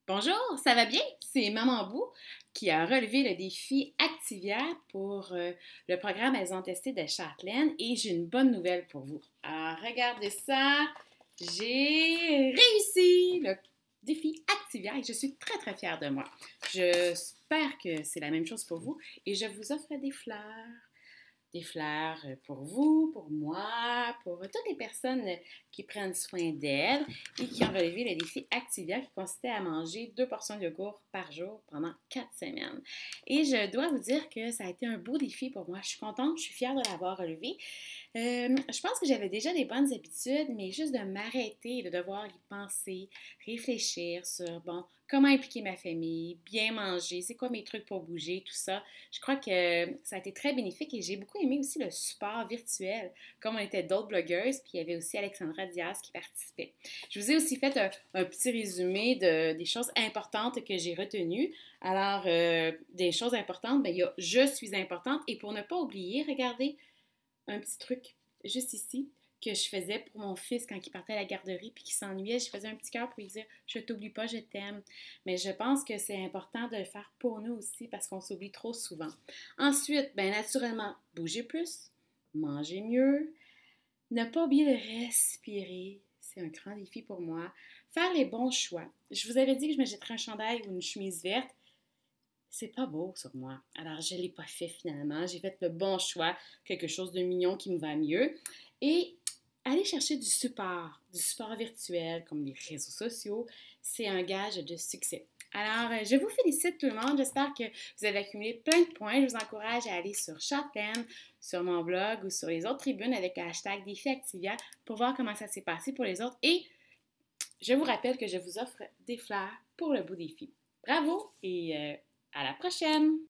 Bonjour, ça va bien? C'est Maman Bou qui a relevé le défi Activia pour le programme Elles ont testé de Châtelaine et j'ai une bonne nouvelle pour vous. Alors, regardez ça, j'ai réussi le défi Activia et je suis très très fière de moi. J'espère que c'est la même chose pour vous et je vous offre des fleurs. Des fleurs pour vous, pour moi, pour toutes les personnes qui prennent soin d'elles et qui ont relevé le défi Activia qui consistait à manger 2 portions de yogourt par jour pendant 4 semaines. Et je dois vous dire que ça a été un beau défi pour moi. Je suis contente, je suis fière de l'avoir relevé. Je pense que j'avais déjà des bonnes habitudes, mais juste de m'arrêter et de devoir y penser, réfléchir sur, bon, comment impliquer ma famille, bien manger, c'est quoi mes trucs pour bouger, tout ça. Je crois que ça a été très bénéfique et j'ai beaucoup aimé aussi le support virtuel, comme on était d'autres blogueuses, puis il y avait aussi Alexandra Diaz qui participait. Je vous ai aussi fait un petit résumé des choses importantes que j'ai retenues. Alors, des choses importantes, bien, il y a je suis importante et pour ne pas oublier, regardez, un petit truc juste ici que je faisais pour mon fils quand il partait à la garderie puis qu'il s'ennuyait. Je faisais un petit cœur pour lui dire je t'oublie pas, je t'aime. Mais je pense que c'est important de le faire pour nous aussi parce qu'on s'oublie trop souvent. Ensuite, bien naturellement, bouger plus, manger mieux, ne pas oublier de respirer. C'est un grand défi pour moi. Faire les bons choix. Je vous avais dit que je me jetterais un chandail ou une chemise verte. C'est pas beau sur moi. Alors, je ne l'ai pas fait finalement. J'ai fait le bon choix, quelque chose de mignon qui me va mieux. Et aller chercher du support virtuel comme les réseaux sociaux, c'est un gage de succès. Alors, je vous félicite tout le monde. J'espère que vous avez accumulé plein de points. Je vous encourage à aller sur Châtelaine, sur mon blog ou sur les autres tribunes avec le hashtag Défi Activia pour voir comment ça s'est passé pour les autres. Et je vous rappelle que je vous offre des fleurs pour le beau défi. Bravo et à la prochaine!